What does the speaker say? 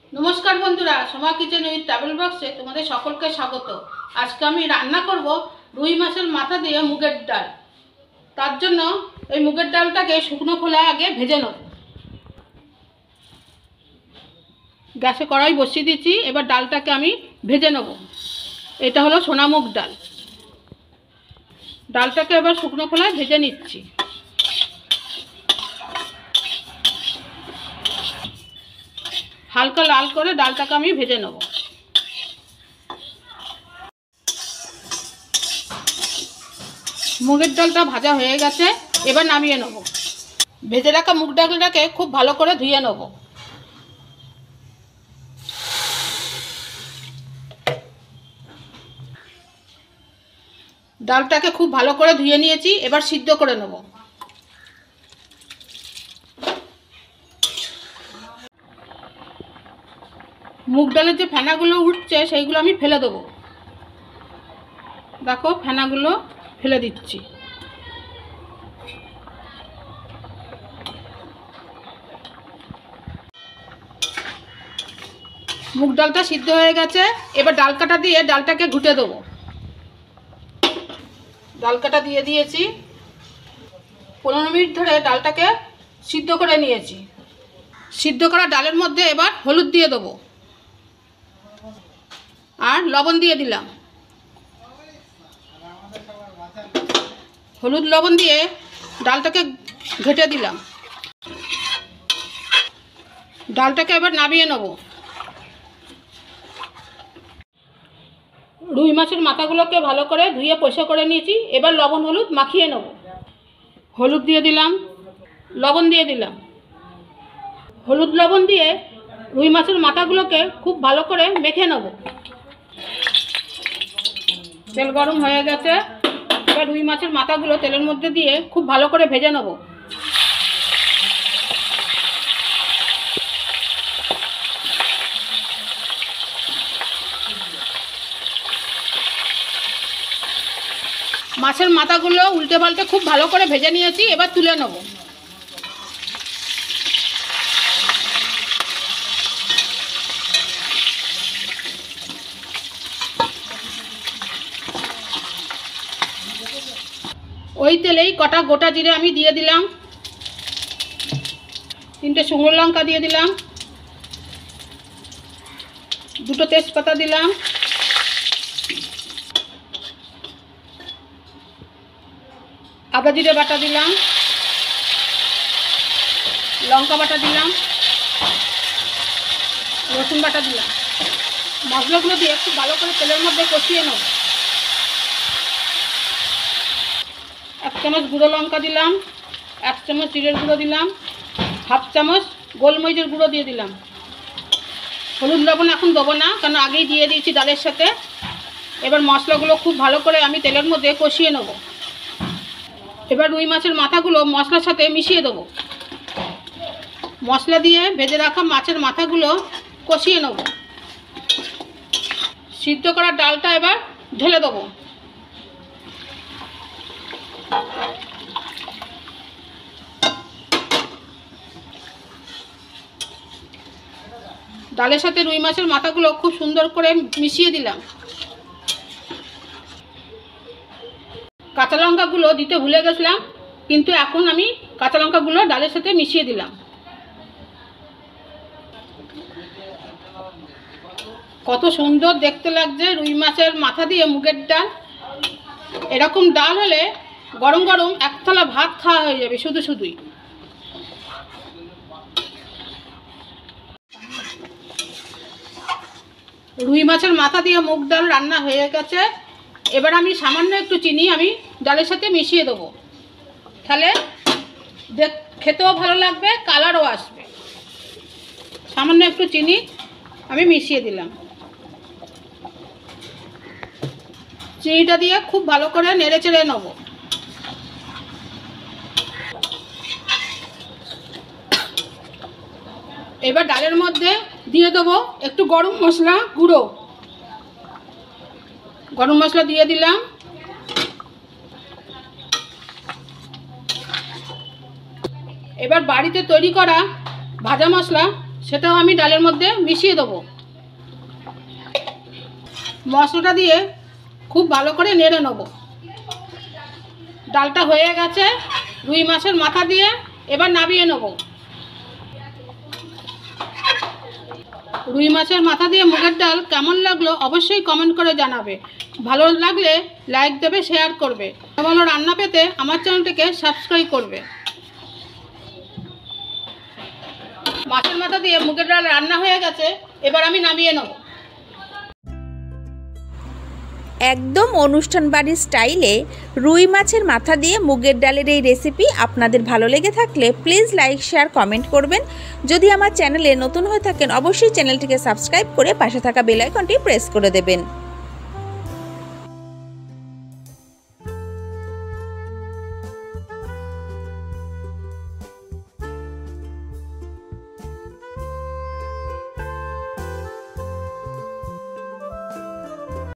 নমস্কার বন্ধুরা, Soma kitchen with travel বক্সে তোমাদের সকলকে স্বাগত। আজকে আমি রান্না করব রুই মাছের মাথা দিয়ে মুগের ডাল। তার জন্য এই মুগের ডালটাকে শুকনো খোলায় আগে ভেজে নেব। গ্যাসে কড়াই বসিয়ে দিচ্ছি, এবার ডালটাকে আমি ভেজে নেব। এটা হলো সোনামুগ ডাল। ডালটাকে এবার শুকনো খোলায় ভেজে নিচ্ছি। হালকা লাল করে ডালটাকে আমি ভেজে নেব। মুগের ডালটা ভাজা হয়ে গেছে, এবার নামিয়ে নেব। ভেজে রাখা মুগ ডালটাকে খুব ভালো করে ধুয়ে নেব। ডালটাকে খুব ভালো করে ধুয়ে নিয়েছি, এবার সিদ্ধ করে নেব। মুগ ডালের যে ফেনাগুলো উঠছে সেইগুলো আমি ফেলে দেবো। দেখো, ফেনাগুলো ফেলে দিচ্ছি। মুগ ডালটা সিদ্ধ হয়ে গেছে, এবার ডাল কাটা দিয়ে ডালটাকে ঘুটে দেবো। ডাল কাটা দিয়ে দিয়েছি। 15 মিনিট ধরে ডালটাকে সিদ্ধ করে নিয়েছি। সিদ্ধ করা ডালের মধ্যে এবার হলুদ দিয়ে দেবো আর লবণ দিয়ে দিলাম। হলুদ লবণ দিয়ে ডালটাকে ঘেটে দিলাম। ডালটাকে এবার নামিয়ে নেব। রুই মাছের মাথাগুলোকে ভালো করে ধুয়ে পরিষ্কার করে নিয়েছি, এবার লবণ হলুদ মাখিয়ে নেব। হলুদ দিয়ে দিলাম, লবণ দিয়ে দিলাম। হলুদ লবণ দিয়ে রুই মাছের মাথাগুলোকে খুব ভালো করে মেখে নেব। তেল গরম হয়ে গেছে, এবার রুই মাছের মাথাগুলো তেলের মধ্যে দিয়ে খুব ভালো করে ভেজে নেব। মাছের মাথাগুলো উল্টে পাল্টে খুব ভালো করে ভেজে নিয়েছি, এবার তুলে নেব। ওই তেলেই কটা গোটা জিরে আমি দিয়ে দিলাম। 3টে শুকনো লঙ্কা দিয়ে দিলাম। 2টো তেজপাতা দিলাম। আদা জিরে বাটা দিলাম। লঙ্কা বাটা দিলাম। রসুন বাটা দিলাম। মশলাগুলো দিয়ে একটু ভালো করে তেলের মধ্যে কষিয়ে নেব। 1 চামচ গুঁড়ো লঙ্কা দিলাম। 1 চামচ জিরের গুঁড়ো দিলাম। 1/2 চামচ গোলমরিচের গুঁড়ো দিয়ে দিলাম। হলুদ লবণ এখন দেবো না, কারণ আগেই দিয়ে দিয়েছি ডালের সাথে। এবার মশলাগুলো খুব ভালো করে আমি তেলের মধ্যে কষিয়ে নেব। এবার রুই মাছের মাথাগুলো মশলার সাথে মিশিয়ে দেবো। মশলা দিয়ে ভেজে রাখা মাছের মাথাগুলো কষিয়ে নেব। সিদ্ধ করা ডালটা এবার ঢেলে দেবো। ডালের সাথে রুই মাছের মাথাগুলো খুব সুন্দর করে মিশিয়ে দিলাম। কাঁচা লঙ্কাগুলো দিতে ভুলে গেছিলাম, কিন্তু এখন আমি কাঁচা লঙ্কাগুলো ডালের সাথে মিশিয়ে দিলাম। কত সুন্দর দেখতে লাগছে রুই মাছের মাথা দিয়ে মুগের ডাল। এরকম ডাল হলে গরম গরম 1 থালা ভাত খাওয়া হয়ে যাবে শুধু শুধুই। রুই মাছের মাথা দিয়ে মুগ ডাল রান্না হয়ে গেছে। এবার আমি সামান্য একটু চিনি আমি ডালের সাথে মিশিয়ে দেবো। তাহলে খেতেও ভালো লাগবে, কালারও আসবে। সামান্য একটু চিনি আমি মিশিয়ে দিলাম। চিনিটা দিয়ে খুব ভালো করে নেড়ে চেড়ে নেব। এবার ডালের মধ্যে দিয়ে দেবো একটু গরম মশলা গুঁড়ো। গরম মশলা দিয়ে দিলাম। এবার বাড়িতে তৈরি করা ভাজা মশলা সেটাও আমি ডালের মধ্যে মিশিয়ে দেবো। মশলাটা দিয়ে খুব ভালো করে নেড়ে নেব। ডালটা হয়ে গেছে রুই মাছের মাথা দিয়ে, এবার নামিয়ে নেব। রুই মাছের মাথা দিয়ে মুগের ডাল কেমন লাগলো অবশ্যই কমেন্ট করে জানাবে। ভালো লাগলে লাইক দেবে, শেয়ার করবে। ভালো রান্না পেতে আমার চ্যানেলটিকে সাবস্ক্রাইব করবে। মাছের মাথা দিয়ে মুগের ডাল রান্না হয়ে গেছে, এবার আমি নামিয়ে নেব। একদম অনুষ্ঠান বাড়ির স্টাইলে রুই মাছের মাথা দিয়ে মুগের ডালের এই রেসিপি আপনাদের ভালো লেগে থাকলে প্লিজ লাইক শেয়ার কমেন্ট করবেন। যদি আমার চ্যানেলে নতুন হয়ে থাকেন অবশ্যই চ্যানেলটিকে সাবস্ক্রাইব করে পাশে থাকা বেল আইকনটি প্রেস করে দেবেন।